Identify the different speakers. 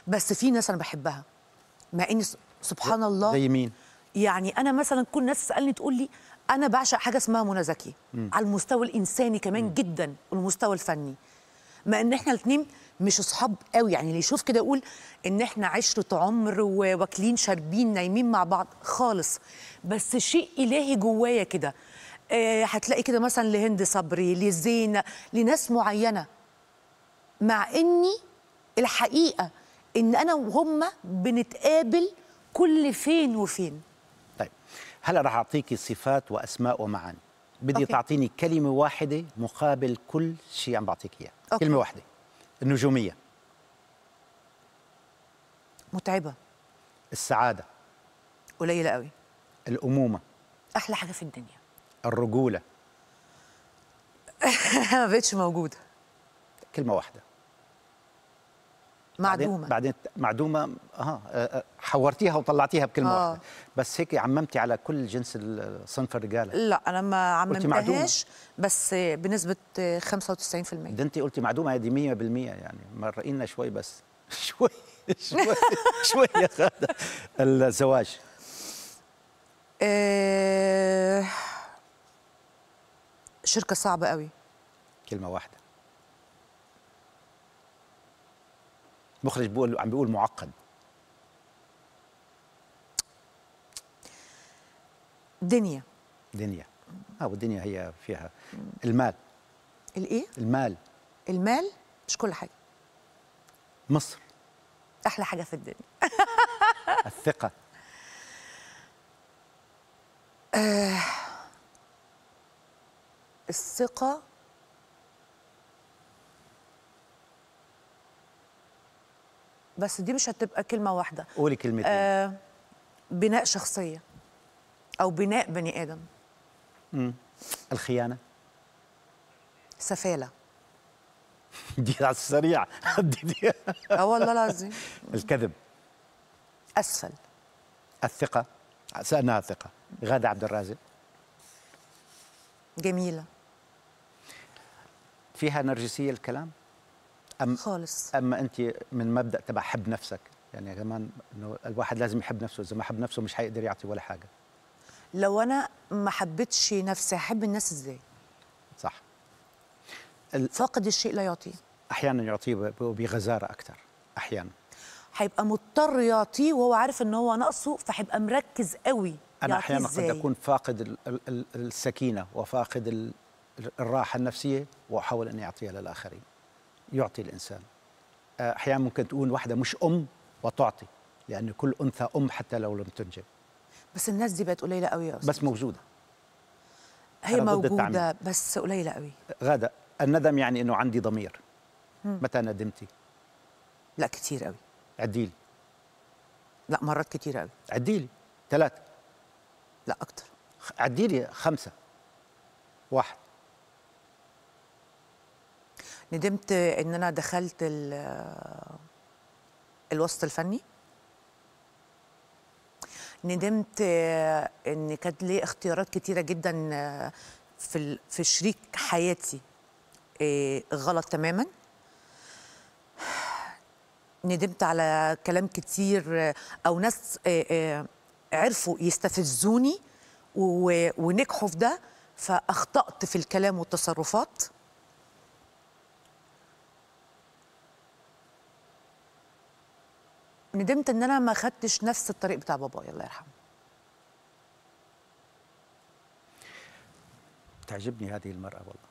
Speaker 1: بس في ناس انا بحبها، مع اني سبحان الله.
Speaker 2: زي مين؟
Speaker 1: يعني انا مثلا كل الناس تسالني تقول لي انا بعشق حاجه اسمها منى زكي، على المستوى الانساني كمان جدا والمستوى الفني، مع ان احنا الاثنين مش اصحاب قوي، يعني اللي يشوف كده يقول ان احنا عشره عمر وواكلين شاربين نايمين مع بعض خالص، بس شيء الهي جوايا كده. هتلاقي كده مثلا لهند صبري، لزينه، لناس معينه، مع اني الحقيقه ان انا وهم بنتقابل كل فين وفين.
Speaker 2: طيب هلا راح اعطيكي صفات واسماء ومعاني، بدي
Speaker 1: أوكي.
Speaker 2: تعطيني كلمه واحده مقابل كل شيء عم بعطيك اياه.
Speaker 1: أوكي.
Speaker 2: كلمه واحده. النجوميه.
Speaker 1: متعبه.
Speaker 2: السعاده.
Speaker 1: قليله قوي.
Speaker 2: الامومه.
Speaker 1: احلى حاجه في الدنيا.
Speaker 2: الرجوله.
Speaker 1: ما بقتش موجوده.
Speaker 2: كلمه واحده.
Speaker 1: معدومه.
Speaker 2: بعدين معدومه. حورتيها وطلعتيها بكلمه واحده، بس هيك عممتي على كل جنس الصنف الرجاله.
Speaker 1: لا انا ما عممتهاش،
Speaker 2: معدومة.
Speaker 1: بس بنسبه 95%.
Speaker 2: ده انت قلتي معدومه، هذه 100%، يعني مرقينا شوي بس. شوي شوي شوي يا غاده. الزواج.
Speaker 1: شركه صعبه قوي.
Speaker 2: كلمه واحده. مخرج عم بيقول معقد.
Speaker 1: دنيا.
Speaker 2: دنيا. والدنيا هي فيها المال.
Speaker 1: الايه؟
Speaker 2: المال.
Speaker 1: المال مش كل حاجه.
Speaker 2: مصر.
Speaker 1: احلى حاجه في الدنيا.
Speaker 2: الثقه.
Speaker 1: الثقه. بس دي مش هتبقى كلمه واحده.
Speaker 2: قولي كلمتين.
Speaker 1: بناء شخصيه او بناء بني ادم.
Speaker 2: الخيانه.
Speaker 1: سفاله.
Speaker 2: دي على السريع. دي.
Speaker 1: والله العظيم.
Speaker 2: الكذب.
Speaker 1: اسفل.
Speaker 2: الثقه. سألناها الثقه. غادة عبد الرازق.
Speaker 1: جميله.
Speaker 2: فيها نرجسيه الكلام؟
Speaker 1: خالص.
Speaker 2: اما انت من مبدا تبع حب نفسك، يعني كمان انه الواحد لازم يحب نفسه، اذا ما حب نفسه مش حيقدر يعطي ولا حاجه.
Speaker 1: لو انا ما حبيتش نفسي هحب الناس ازاي؟
Speaker 2: صح.
Speaker 1: فاقد الشيء لا يعطيه.
Speaker 2: احيانا يعطيه بغزاره اكثر، احيانا
Speaker 1: هيبقى مضطر يعطيه وهو عارف ان هو ناقصه، فهيبقى مركز قوي.
Speaker 2: انا احيانا قد
Speaker 1: إزاي؟
Speaker 2: اكون فاقد السكينه وفاقد الراحه النفسيه، واحاول اني اعطيها للاخرين. يعطي الانسان. احيانا ممكن تكون واحده مش ام وتعطي، لان كل انثى ام حتى لو لم تنجب.
Speaker 1: بس الناس دي بقت قليله قوي يا استاذ.
Speaker 2: بس موجوده.
Speaker 1: هي موجوده بس قليله قوي.
Speaker 2: غادة، الندم يعني انه عندي ضمير. متى ندمتي؟
Speaker 1: لا كتير قوي.
Speaker 2: عديلي.
Speaker 1: لا مرات كتير قوي.
Speaker 2: عديلي. 3.
Speaker 1: لا اكتر.
Speaker 2: عديلي 5. 1.
Speaker 1: ندمت ان انا دخلت الوسط الفني. ندمت ان كانت لي اختيارات كتيره جدا في شريك حياتي غلط تماما. ندمت على كلام كتير او ناس عرفوا يستفزوني ونجحوا في ده، فاخطأت في الكلام والتصرفات. ندمت ان انا ما خدتش نفس الطريق بتاع بابايا الله يرحمه.
Speaker 2: تعجبني هذه المرأة والله.